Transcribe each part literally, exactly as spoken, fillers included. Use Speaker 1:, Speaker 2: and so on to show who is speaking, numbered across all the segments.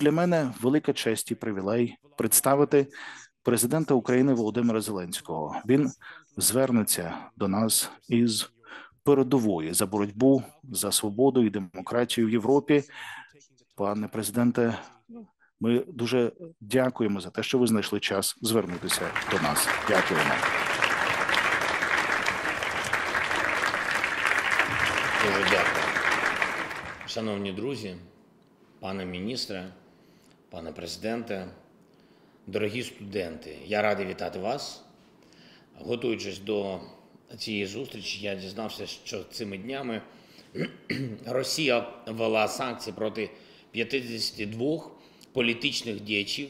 Speaker 1: Для мене велика честь і привілей представити президента України Володимира Зеленського. Він звернеться до нас із передової за боротьбу за свободу і демократію в Європі. Пане президенте, ми дуже дякуємо за те, що ви знайшли час звернутися до нас. Дякуємо.
Speaker 2: Дуже дякую. Шановні друзі, пане міністре, пане президенте, дорогі студенти, я радий вітати вас. Готуючись до цієї зустрічі, я дізнався, що цими днями Росія ввела санкції проти п'ятдесят два політичних діячів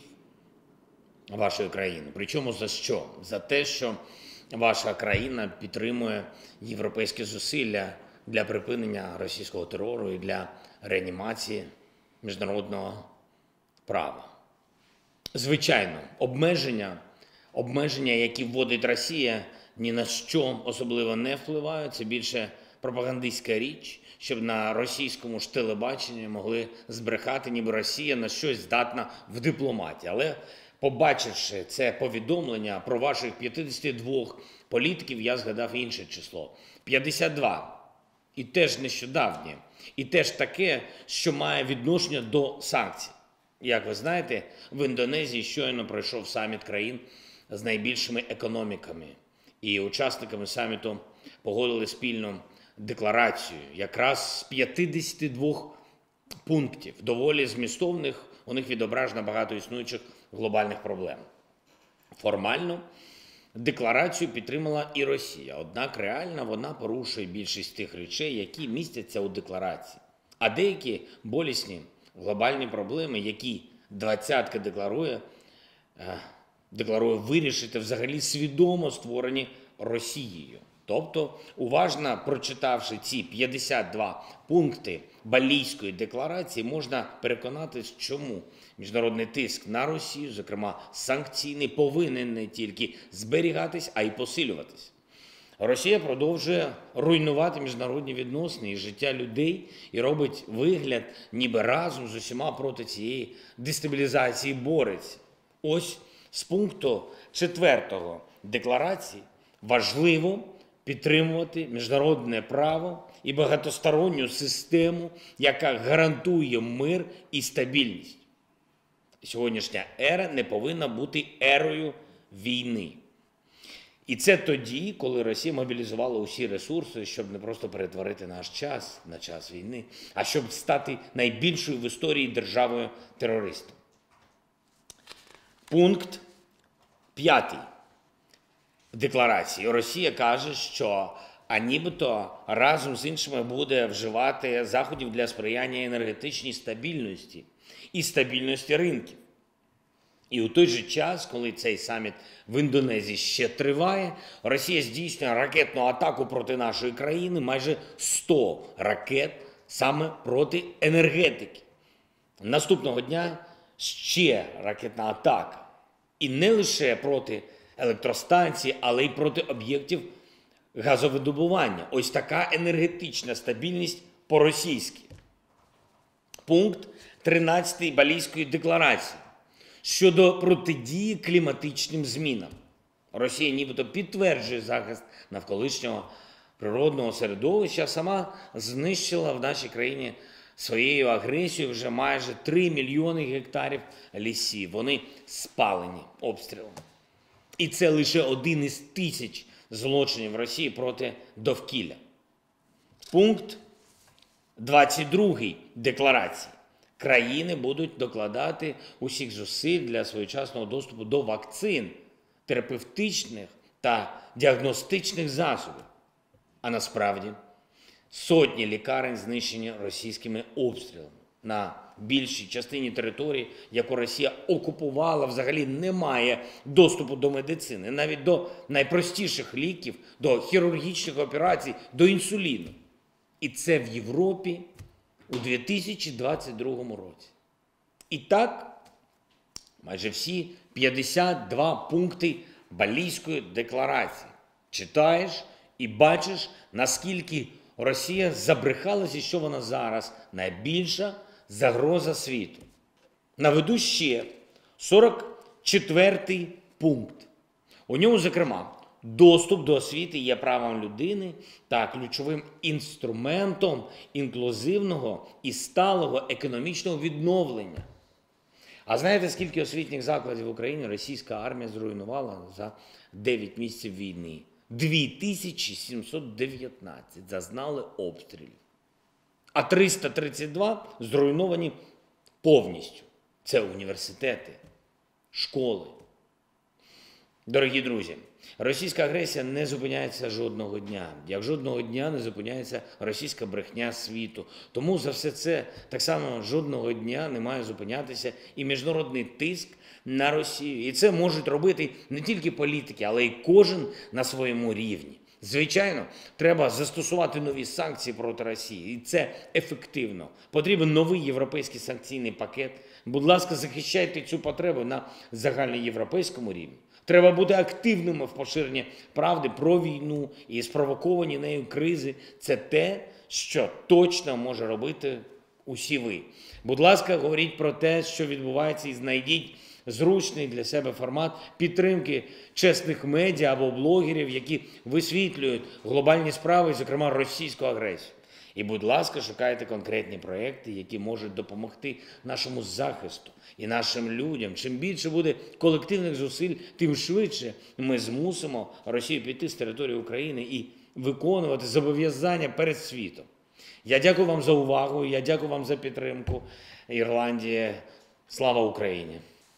Speaker 2: вашої країни. Причому за що? За те, що ваша країна підтримує європейські зусилля для припинення російського терору і для реанімації міжнародного права. Звичайно, обмеження, обмеження, які вводить Росія, ні на що особливо не впливають. Це більше пропагандистська річ, щоб на російському ж телебаченні могли збрехати, ніби Росія на щось здатна в дипломатії. Але побачивши це повідомлення про ваших п'ятдесят два політиків, я згадав інше число – п'ятдесят два. І теж нещодавнє, і теж таке, що має відношення до санкцій. Як ви знаєте, в Індонезії щойно пройшов саміт країн з найбільшими економіками. І учасниками саміту погодили спільну декларацію якраз з п'ятдесят два пунктів, доволі змістовних, у них відображено багато існуючих глобальних проблем. Формально декларацію підтримала і Росія, однак реально вона порушує більшість тих речей, які містяться у декларації. А деякі болісні глобальні проблеми, які двадцятка декларує, декларує вирішити взагалі свідомо створені Росією. Тобто, уважно прочитавши ці п'ятдесят два пункти Балійської декларації, можна переконатись, чому міжнародний тиск на Росію, зокрема санкційний, повинен не тільки зберігатись, а й посилюватись. Росія продовжує руйнувати міжнародні відносини і життя людей і робить вигляд, ніби разом з усіма проти цієї дестабілізації бореться. Ось з пункту четвертого декларації важливо підтримувати міжнародне право і багатосторонню систему, яка гарантує мир і стабільність. Сьогоднішня ера не повинна бути ерою війни. І це тоді, коли Росія мобілізувала усі ресурси, щоб не просто перетворити наш час на час війни, а щоб стати найбільшою в історії державою терористом. Пункт п'ятий декларації. Росія каже, що а нібито разом з іншими буде вживати заходів для сприяння енергетичній стабільності і стабільності ринків. І у той же час, коли цей саміт в Індонезії ще триває, Росія здійснює ракетну атаку проти нашої країни, майже сто ракет саме проти енергетики. Наступного дня ще ракетна атака. І не лише проти електростанцій, але й проти об'єктів газовидобування. Ось така енергетична стабільність по-російськи. Пункт тринадцятий Балійської декларації. Щодо протидії кліматичним змінам. Росія нібито підтверджує захист навколишнього природного середовища, а сама знищила в нашій країні своєю агресією вже майже три мільйони гектарів лісів. Вони спалені обстрілами. І це лише один із тисяч злочинів Росії проти довкілля. Пункт двадцять другий декларації. Країни будуть докладати усіх зусиль для своєчасного доступу до вакцин, терапевтичних та діагностичних засобів. А насправді сотні лікарень знищені російськими обстрілами. На більшій частині території, яку Росія окупувала, взагалі немає доступу до медицини, навіть до найпростіших ліків, до хірургічних операцій, до інсуліну. І це в Європі у дві тисячі двадцять другому році. І так, майже всі п'ятдесят два пункти Балійської декларації. Читаєш і бачиш, наскільки Росія забрехалася, що вона зараз найбільша загроза світу. Наведу ще сорок четвертий пункт. У ньому, зокрема, доступ до освіти є правом людини та ключовим інструментом інклюзивного і сталого економічного відновлення. А знаєте, скільки освітніх закладів в Україні російська армія зруйнувала за дев'ять місяців війни? дві тисячі сімсот дев'ятнадцять зазнали обстрілів, а триста тридцять два зруйновані повністю. Це університети, школи. Дорогі друзі, російська агресія не зупиняється жодного дня, як жодного дня не зупиняється російська брехня світу. Тому за все це так само жодного дня не має зупинятися і міжнародний тиск на Росію. І це можуть робити не тільки політики, але й кожен на своєму рівні. Звичайно, треба застосувати нові санкції проти Росії, і це ефективно. Потрібен новий європейський санкційний пакет. Будь ласка, захищайте цю потребу на загальноєвропейському рівні. Треба бути активними в поширенні правди про війну і спровоковані нею кризи. Це те, що точно може робити усі ви. Будь ласка, говоріть про те, що відбувається, і знайдіть зручний для себе формат підтримки чесних медіа або блогерів, які висвітлюють глобальні справи, зокрема російську агресію. І, будь ласка, шукайте конкретні проекти, які можуть допомогти нашому захисту і нашим людям. Чим більше буде колективних зусиль, тим швидше ми змусимо Росію піти з території України і виконувати зобов'язання перед світом. Я дякую вам за увагу, я дякую вам за підтримку. Ірландія, слава Україні!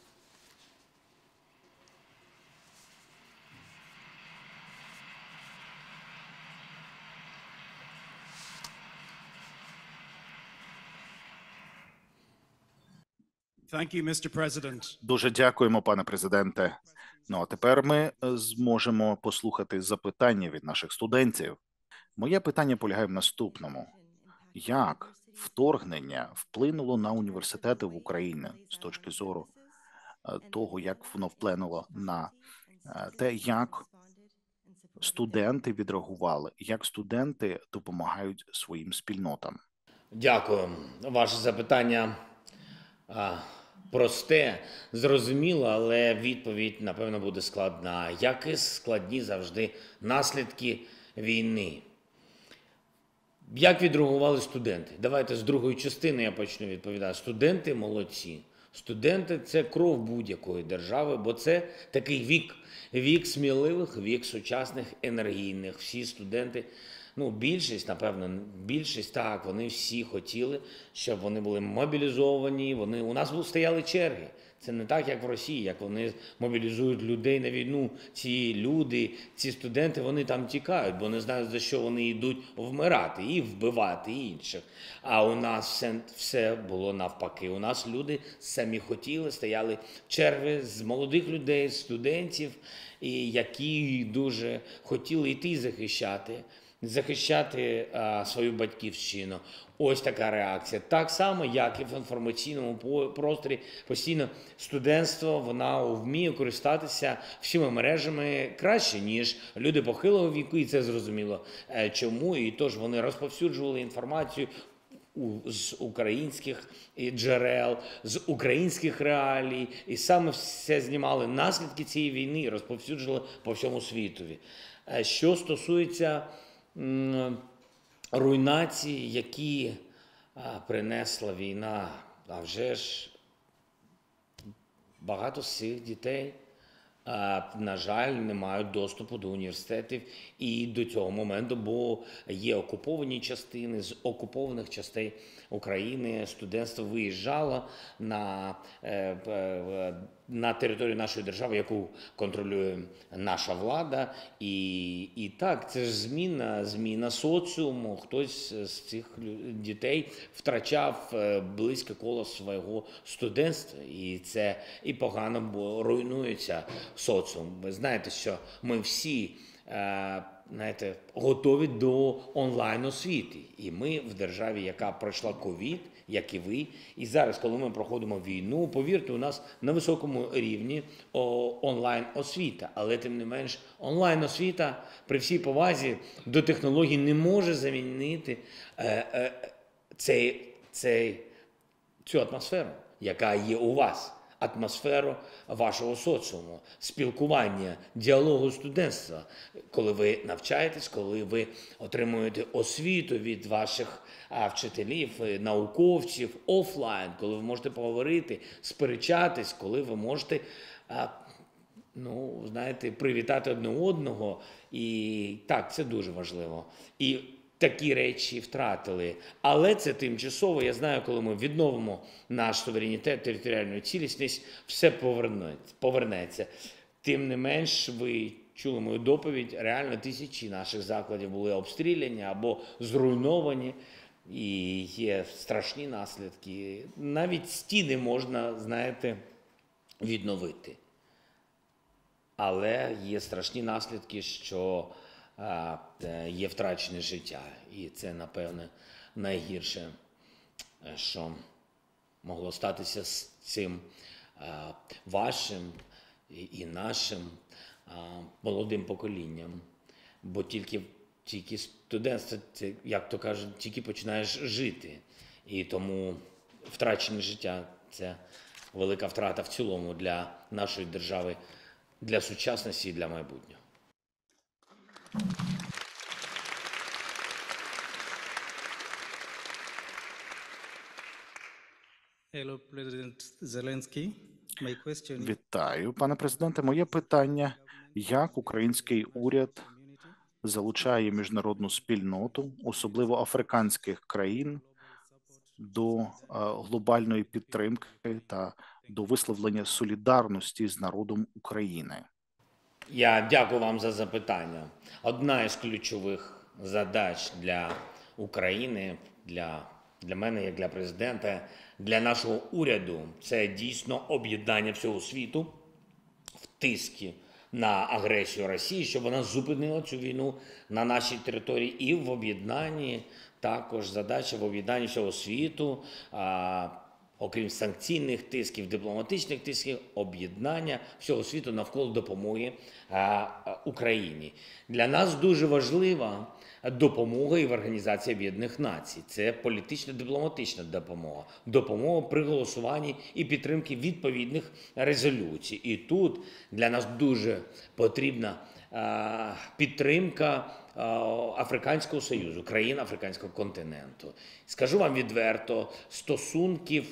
Speaker 3: Thank you, Mister President.
Speaker 1: Дуже дякуємо, пане президенте. Ну, а тепер ми зможемо послухати запитання від наших студентів. Моє питання полягає в наступному. Як вторгнення вплинуло на університети в Україні з точки зору того, як воно вплинуло на те, як студенти відреагували, як студенти допомагають своїм спільнотам?
Speaker 2: Дякую. Ваше запитання а, просте, зрозуміло, але відповідь, напевно, буде складна. Як і складні завжди наслідки війни. Як відреагували студенти? Давайте з другої частини я почну відповідати. Студенти молодці. Студенти – це кров будь-якої держави, бо це такий вік. Вік сміливих, вік сучасних, енергійних. Всі студенти, ну, більшість, напевно, більшість, так, вони всі хотіли, щоб вони були мобілізовані. Вони, у нас стояли черги. Це не так, як в Росії, як вони мобілізують людей на війну. Ці люди, ці студенти, вони там тікають, бо не знають, за що вони йдуть вмирати і вбивати інших. А у нас все, все було навпаки. У нас люди самі хотіли, стояли черги з молодих людей, студентів, і які дуже хотіли йти захищати. захищати а, свою батьківщину. Ось така реакція. Так само, як і в інформаційному просторі, постійно студентство, вона вміє користатися всіма мережами краще, ніж люди похилого віку, і це зрозуміло. Чому? І тож вони розповсюджували інформацію з українських джерел, з українських реалій, і саме все знімали наслідки цієї війни і розповсюджували по всьому світові. Що стосується руйнації, які принесла війна, а вже ж багато з цих дітей, на жаль, не мають доступу до університетів і до цього моменту, бо є окуповані частини, з окупованих частей України студентство виїжджало на, на територію нашої держави, яку контролює наша влада. І, і так, це ж зміна, зміна соціуму. Хтось з цих дітей втрачав близьке коло свого студентства. І це і погано, бо руйнується соціум. Ви знаєте, що ми всі знаєте, готові до онлайн-освіти. І ми в державі, яка пройшла ковід, як і ви. І зараз, коли ми проходимо війну, повірте, у нас на високому рівні онлайн-освіта. Але, тим не менш, онлайн-освіта при всій повазі до технологій не може замінити е, е, цей, цей, цю атмосферу, яка є у вас, атмосферу вашого соціуму, спілкування, діалогу студентства, коли ви навчаєтесь, коли ви отримуєте освіту від ваших а, вчителів, науковців офлайн, коли ви можете поговорити, сперечатись, коли ви можете, а, ну, знаєте, привітати одне одного. І так, це дуже важливо. І такі речі втратили. Але це тимчасово. Я знаю, коли ми відновимо наш суверенітет, територіальну цілісність, все повернеться. Тим не менш, ви чули мою доповідь, реально тисячі наших закладів були обстріляні або зруйновані. І є страшні наслідки. Навіть стіни можна, знаєте, відновити. Але є страшні наслідки, що а, є втрачене життя. І це, напевне, найгірше, що могло статися з цим а, вашим і нашим а, молодим поколінням. Бо тільки, тільки студентство, це, як то кажуть, тільки починаєш жити. І тому втрачене життя – це велика втрата в цілому для нашої держави, для сучасності і для майбутнього.
Speaker 3: Hello, President Zelensky. My question...
Speaker 1: Вітаю, пане президенте. Моє питання: як український уряд залучає міжнародну спільноту, особливо африканських країн, до глобальної підтримки та до висловлення солідарності з народом України?
Speaker 2: Я дякую вам за запитання. Одна із ключових задач для України, для, для мене, як для президента, для нашого уряду – це дійсно об'єднання всього світу в тиску на агресію Росії, щоб вона зупинила цю війну на нашій території, і в об'єднанні також задача в об'єднанні всього світу, а, окрім санкційних тисків, дипломатичних тисків, об'єднання всього світу навколо допомоги а, Україні. Для нас дуже важлива допомога і в Організації Об'єднаних Націй. Це політична, дипломатична допомога. Допомога при голосуванні і підтримки відповідних резолюцій. І тут для нас дуже потрібна а, підтримка Африканського Союзу, країн Африканського континенту. Скажу вам відверто, стосунків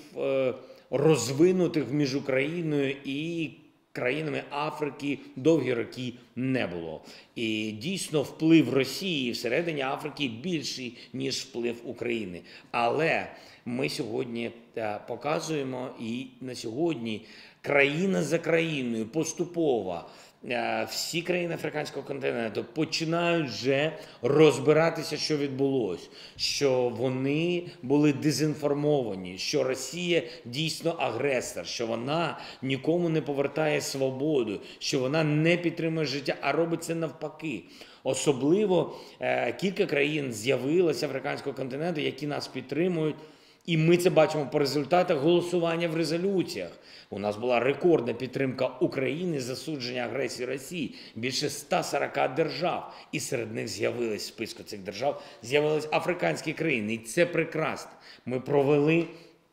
Speaker 2: розвинутих між Україною і країнами Африки довгі роки не було. І дійсно вплив Росії всередині Африки більший, ніж вплив України. Але ми сьогодні показуємо, і на сьогодні країна за країною поступово всі країни Африканського континенту починають вже розбиратися, що відбулося, що вони були дезінформовані, що Росія дійсно агресор, що вона нікому не повертає свободу, що вона не підтримує життя, а робить це навпаки. Особливо е, кілька країн з'явилося Африканського континенту, які нас підтримують. І ми це бачимо по результатах голосування в резолюціях. У нас була рекордна підтримка України, засудження агресії Росії. Більше ста сорока держав. І серед них з'явились, в списку цих держав, з'явились африканські країни. І це прекрасно. Ми провели...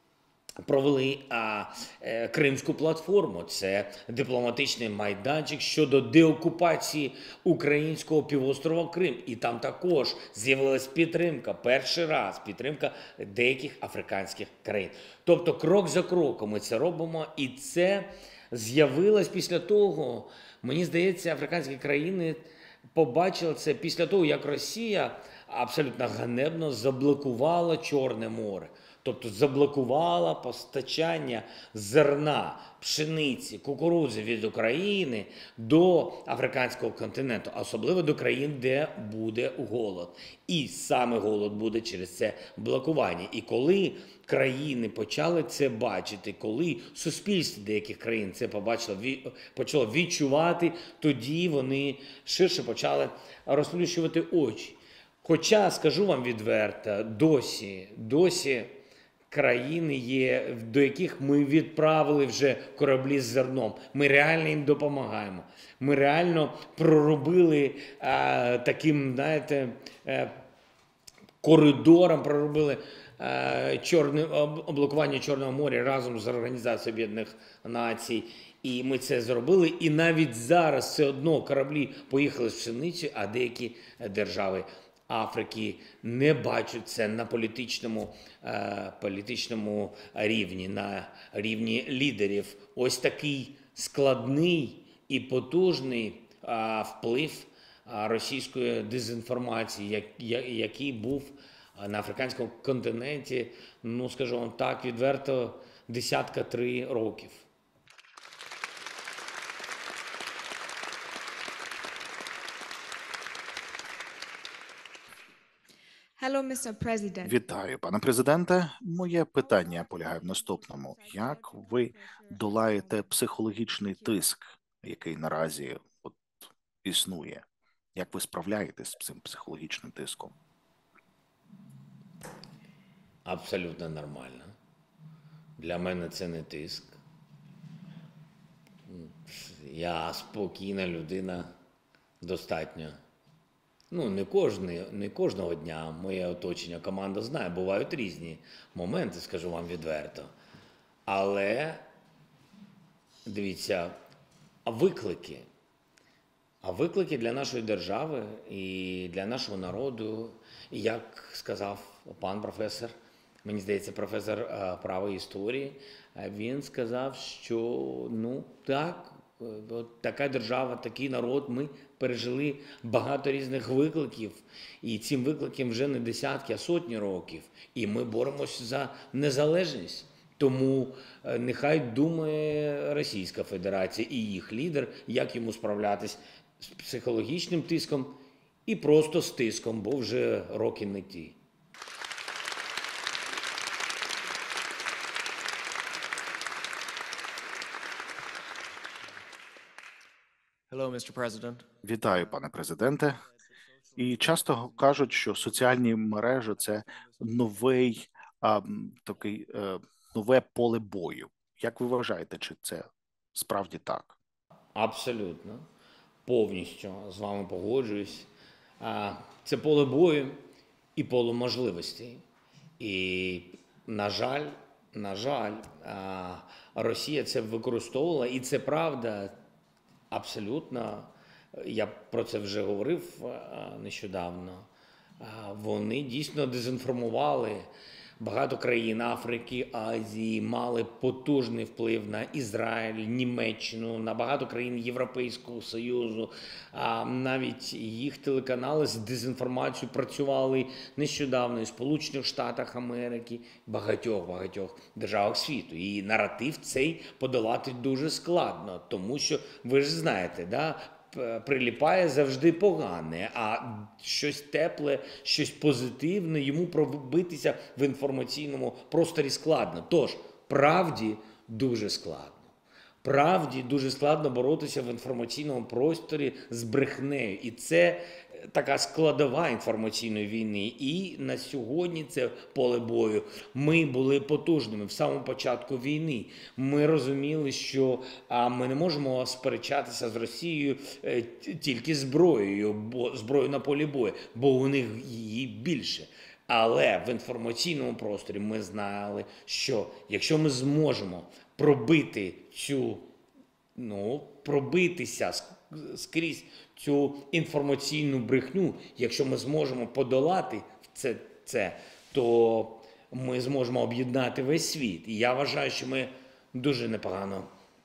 Speaker 2: Провели а, е, Кримську платформу. Це дипломатичний майданчик щодо деокупації українського півострова Крим. І там також з'явилась підтримка, перший раз підтримка деяких африканських країн. Тобто крок за кроком ми це робимо, і це з'явилось після того, мені здається, африканські країни побачили це після того, як Росія абсолютно ганебно заблокувала Чорне море. Тобто заблокувала постачання зерна, пшениці, кукурудзи від України до Африканського континенту, особливо до країн, де буде голод. І саме голод буде через це блокування. І коли країни почали це бачити, коли суспільство деяких країн це побачило, почало відчувати, тоді вони ширше почали розплющувати очі. Хоча, скажу вам відверто, досі, досі країни є, до яких ми відправили вже кораблі з зерном. Ми реально їм допомагаємо. Ми реально проробили а, таким, знаєте, а, коридором, проробили е, чорне, об- блокування Чорного моря разом з Організацією Об'єднаних Націй. І ми це зробили. І навіть зараз все одно кораблі поїхали з пшеницею, а деякі держави Африки не бачать це на політичному, е, політичному рівні, на рівні лідерів. Ось такий складний і потужний е, вплив е, російської дезінформації, як, я- який був на африканському континенті, ну, скажу вам так, відверто, десятка три років.
Speaker 4: Hello, містер President.
Speaker 1: Вітаю, пане президенте. Моє питання полягає в наступному: як ви долаєте психологічний тиск, який наразі от існує? Як ви справляєтесь з цим психологічним тиском?
Speaker 2: Абсолютно нормально. Для мене це не тиск. Я спокійна людина достатньо. Ну, не, кожний, не кожного дня моє оточення, команда знає, бувають різні моменти, скажу вам відверто. Але, дивіться, а виклики. А виклики для нашої держави і для нашого народу, і як сказав пан професор, мені здається, професор е, права і історії, е, він сказав, що ну так, е, от така держава, такий народ, ми пережили багато різних викликів, і цим викликам вже не десятки, а сотні років, і ми боремося за незалежність. Тому е, нехай думає Російська Федерація і їх лідер, як йому справлятись з психологічним тиском і просто з тиском, бо вже роки не ті.
Speaker 5: Hello, містер President.
Speaker 1: Вітаю, пане президенте. І часто кажуть, що соціальні мережі це новий а, м, такий е, нове поле бою. Як ви вважаєте, чи це справді так?
Speaker 2: Абсолютно, повністю з вами погоджуюсь. А, Це поле бою і поле можливостей. І, на жаль, на жаль, а, Росія це використовувала, і це правда, абсолютно. Я про це вже говорив а, нещодавно. А, Вони дійсно дезінформували. Багато країн Африки, Азії мали потужний вплив на Ізраїль, Німеччину, на багато країн Європейського Союзу. А навіть їх телеканали з дезінформацією працювали нещодавно і в Сполучених Штатах Америки, багатьох багатьох державах світу. І наратив цей подолати дуже складно, тому що ви ж знаєте, да. Приліпає завжди погане, а щось тепле, щось позитивне йому пробитися в інформаційному просторі складно. Тож, правді дуже складно. Правді дуже складно боротися в інформаційному просторі з брехнею. І це така складова інформаційної війни. І на сьогодні це поле бою. Ми були потужними в самому початку війни. Ми розуміли, що а, ми не можемо сперечатися з Росією е, тільки зброєю, бо зброю на полі бою, бо у них її більше. Але в інформаційному просторі ми знали, що якщо ми зможемо пробити цю, ну, пробитися скрізь цю інформаційну брехню, якщо ми зможемо подолати це, це, то ми зможемо об'єднати весь світ. І я вважаю, що ми дуже непогано,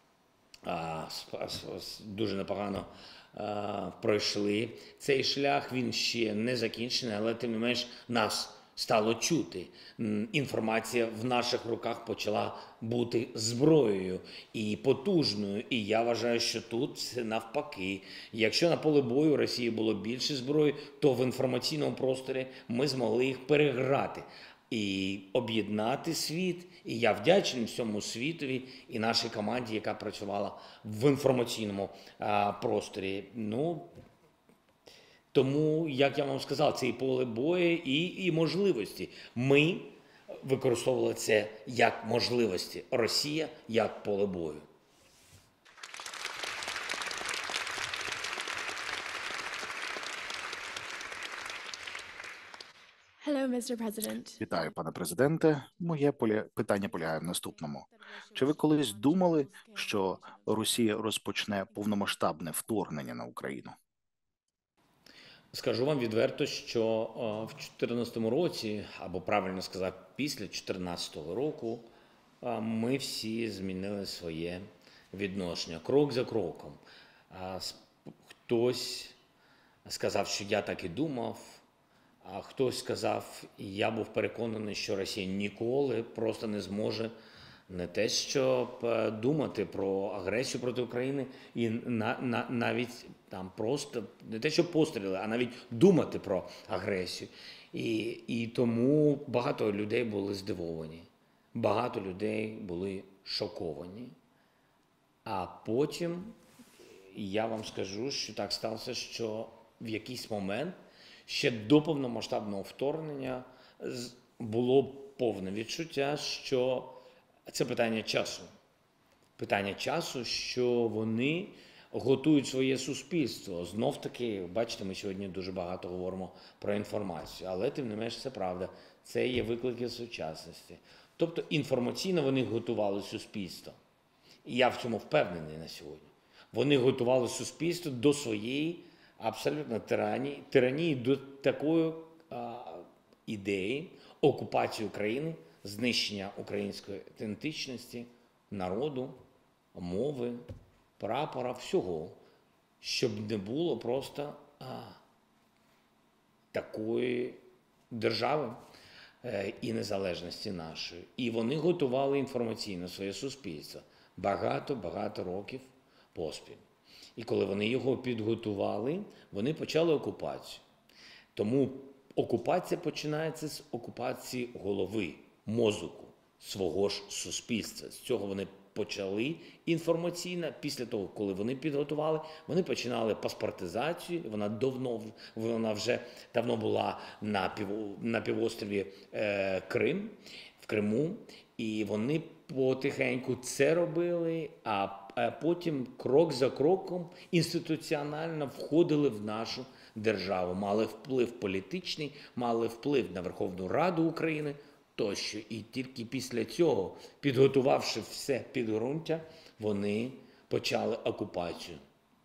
Speaker 2: а, дуже непогано а, пройшли цей шлях. Він ще не закінчений, але тим не менш нас стало чути. Інформація в наших руках почала бути зброєю і потужною. І я вважаю, що тут все навпаки. Якщо на полі бою Росії було більше зброї, то в інформаційному просторі ми змогли їх переграти і об'єднати світ. І я вдячний всьому світові і нашій команді, яка працювала в інформаційному а, просторі. Ну, тому, як я вам сказав, це і поле бою, і, і можливості. Ми використовували це як можливості. Росія як поле бою.
Speaker 6: Hello, містер President.
Speaker 1: Вітаю, пане президенте. Моє поля... питання полягає в наступному. Чи ви колись думали, що Росія розпочне повномасштабне вторгнення на Україну?
Speaker 2: Скажу вам відверто, що о, в чотирнадцятому році, або правильно сказати, після чотирнадцятого року, а, ми всі змінили своє відношення крок за кроком. А, с- Хтось сказав, що я так і думав, а хтось сказав, і я був переконаний, що Росія ніколи просто не зможе не те, щоб е, думати про агресію проти України, і на, на, навіть там просто не те, що постріли, а навіть думати про агресію. І, і тому багато людей були здивовані, багато людей були шоковані. А потім я вам скажу, що так сталося, що в якийсь момент ще до повномасштабного вторгнення з- було повне відчуття, що це питання часу. Питання часу, що вони готують своє суспільство. Знов таки, бачите, ми сьогодні дуже багато говоримо про інформацію, але тим не менш це правда. Це є виклики сучасності. Тобто інформаційно вони готували суспільство. І я в цьому впевнений на сьогодні. Вони готували суспільство до своєї абсолютно тиранії, тиранії до такої а, ідеї окупації України, знищення української ідентичності, народу, мови, прапора, всього, щоб не було просто а, такої держави е, і незалежності нашої. І вони готували інформаційно своє суспільство багато-багато років поспіль. І коли вони його підготували, вони почали окупацію. Тому окупація починається з окупації голови, мозку, свого ж суспільства. З цього вони почали інформаційно. Після того, коли вони підготували, вони починали паспортизацію. Вона давно, вона вже давно була на, пів, на півострові е, Крим, в Криму. І вони потихеньку це робили, а а потім крок за кроком інституціонально входили в нашу державу, мали вплив політичний, мали вплив на Верховну Раду України тощо. І тільки після цього, підготувавши все підґрунтя, вони почали окупацію.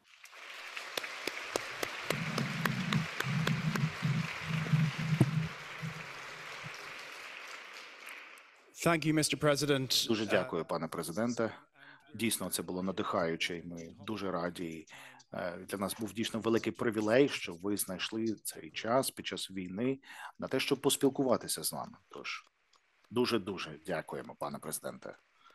Speaker 7: Thank you, містер President.
Speaker 1: Дуже дякую, пане президенте. Дійсно, це було надихаюче. і Ми дуже раді. Е, Для нас був дійсно великий привілей, що ви знайшли цей час під час війни на те, щоб поспілкуватися з нами. Тож дуже дуже дякуємо, пане президенте.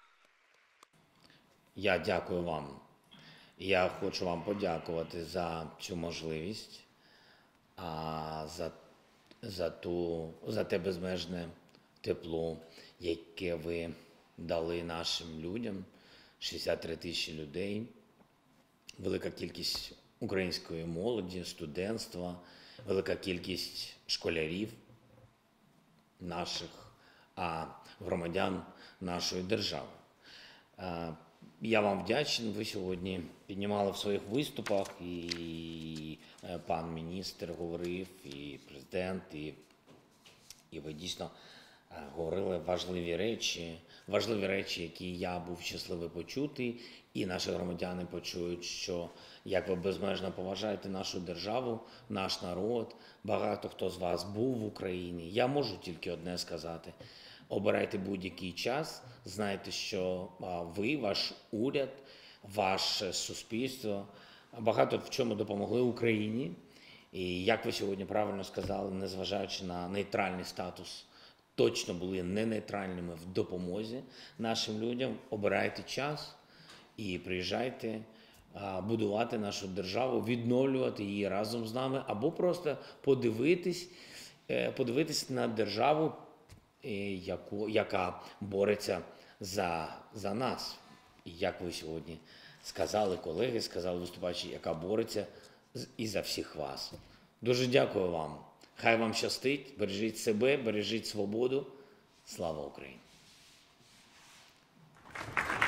Speaker 2: Я дякую вам. Я хочу вам подякувати за цю можливість, а за, за, ту, за те безмежне тепло, яке ви дали нашим людям. шістдесят три тисячі людей, велика кількість української молоді, студентства, велика кількість школярів наших, а громадян нашої держави. Е, Я вам вдячний. Ви сьогодні піднімали в своїх виступах, і е, пан міністр говорив, і президент, і, і ви дійсно е, говорили важливі речі, важливі речі, які я був щасливий почути, і наші громадяни почують, що як ви безмежно поважаєте нашу державу, наш народ. Багато хто з вас був в Україні. Я можу тільки одне сказати: обирайте будь-який час, знайте, що а, ви, ваш уряд, ваше суспільство багато в чому допомогли Україні. І як ви сьогодні правильно сказали, незважаючи на нейтральний статус, точно були не нейтральними в допомозі нашим людям. Обирайте час і приїжджайте а, будувати нашу державу, відновлювати її разом з нами, або просто подивитись, е, подивитись на державу, е, яку, яка бореться за, за нас. І як ви сьогодні сказали, колеги, сказали виступаючі, яка бореться з- і за всіх вас. Дуже дякую вам. Хай вам щастить, бережіть себе, бережіть свободу. Слава Україні!